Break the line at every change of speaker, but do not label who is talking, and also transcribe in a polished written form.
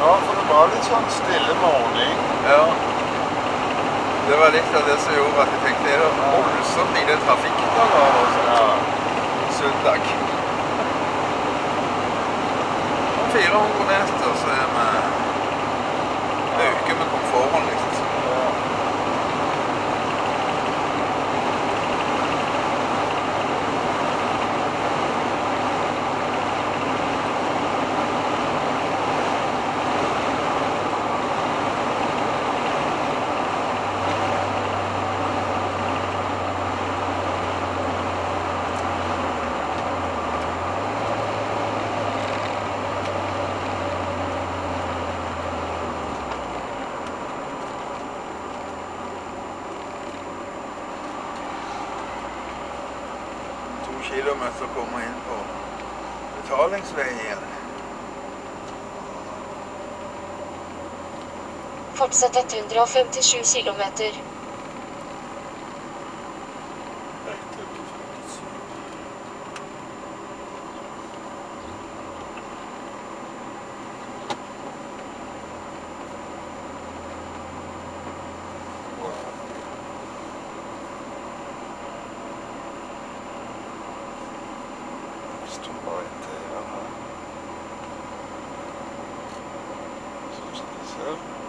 Ja, for det var litt sånn stille morgen.
Ja. Det var litt av det som gjorde at jeg tenkte, er det voldsomt i den trafikken da var det sånn søndag. Om 400 meter så øker vi komforten liksom. Kilometer kommer inn på betalingsveien.
Fortsett 157 kilometer.
Orienteren her. Sånn som det ser.